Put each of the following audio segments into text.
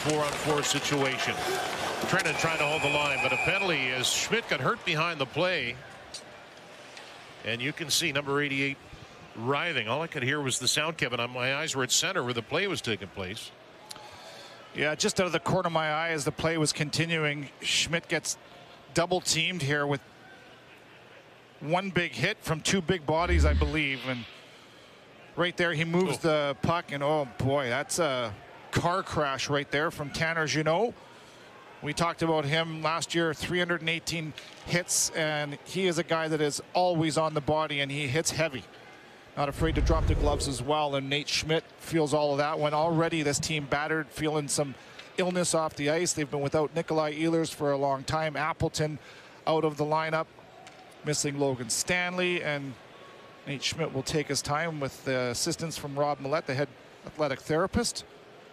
4-on-4 situation. Trenton trying to hold the line, but a penalty as Schmidt got hurt behind the play. And you can see number 88 writhing. All I could hear was the sound, Kevin. My eyes were at center where the play was taking place. Yeah, just out of the corner of my eye as the play was continuing. Schmidt gets double teamed here with one big hit from two big bodies, I believe. And right there, he moves the puck, and oh boy, that's a car crash right there from Tanner Jeannot. We talked about him last year, 318 hits, and he is a guy that is always on the body, and he hits heavy. Not afraid to drop the gloves as well, and Nate Schmidt feels all of that one. Already this team battered, feeling some illness off the ice. They've been without Nikolai Ehlers for a long time. Appleton out of the lineup, missing Logan Stanley, and Nate Schmidt will take his time with the assistance from Rob Millette, the head athletic therapist.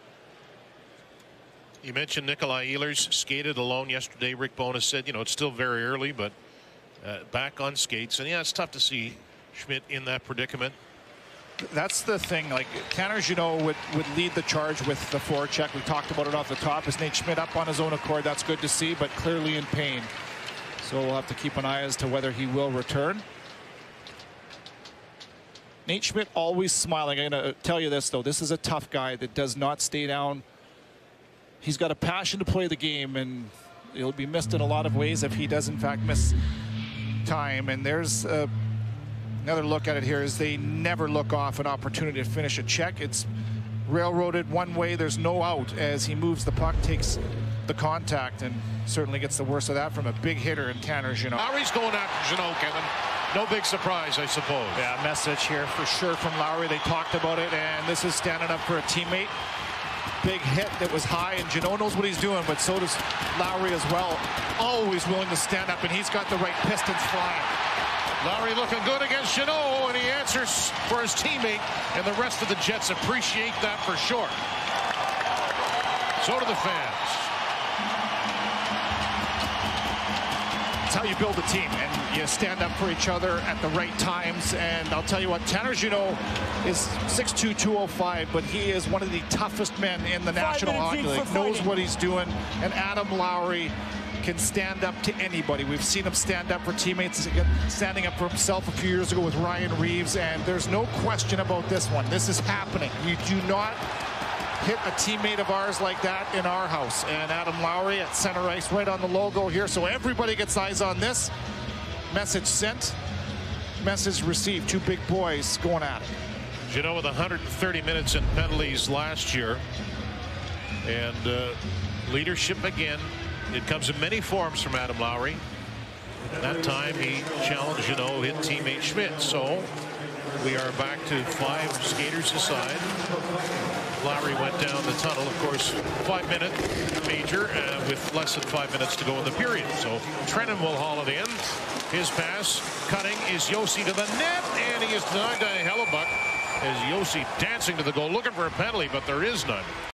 You mentioned Nikolai Ehlers skated alone yesterday. Rick Bowness said, you know, it's still very early, but back on skates. And yeah, it's tough to see Schmidt in that predicament. That's the thing. Like Tanner Jeannot would lead the charge with the forecheck. We talked about it off the top. Is Nate Schmidt up on his own accord? That's good to see, but clearly in pain. So we'll have to keep an eye as to whether he will return. Nate Schmidt always smiling. I'm going to tell you this, though. This is a tough guy that does not stay down. He's got a passion to play the game, and he'll be missed in a lot of ways if he does, in fact, miss time. And there's another look at it here. Is they never look off an opportunity to finish a check. It's railroaded one way. There's no out as he moves the puck, takes the contact, and certainly gets the worst of that from a big hitter in Tanner Jeannot. Lowry's going after Jeannot, Kevin. No big surprise, I suppose. Yeah, message here for sure from Lowry. They talked about it, and this is standing up for a teammate. Big hit that was high, and Jeannot knows what he's doing, but so does Lowry as well. Always willing to stand up, and he's got the right pistons flying. Lowry looking good against Jeannot, and he answers for his teammate, and the rest of the Jets appreciate that for sure. So do the fans. It's how you build a team, and you stand up for each other at the right times. And I'll tell you what, Tanner Jeannot is 6'2", 205, but he is one of the toughest men in the National Hockey League. Knows what he's doing, and Adam Lowry can stand up to anybody. We've seen him stand up for teammates, standing up for himself a few years ago with Ryan Reeves, and there's no question about this one. This is happening. You do not hit a teammate of ours like that in our house. And Adam Lowry at center ice right on the logo here, so everybody gets eyes on this. Message sent, message received. Two big boys going at it. Jeannot with 130 minutes in penalties last year, and leadership again. It comes in many forms from Adam Lowry. That time he challenged Jeannot, hit teammate Schmidt. So we are back to 5 skaters aside. Lowry went down the tunnel, of course, 5-minute major with less than 5 minutes to go in the period. So Trenton will haul it in. His pass cutting is Josi to the net, and he is denied by Hellebuck as Josi dancing to the goal, looking for a penalty, but there is none.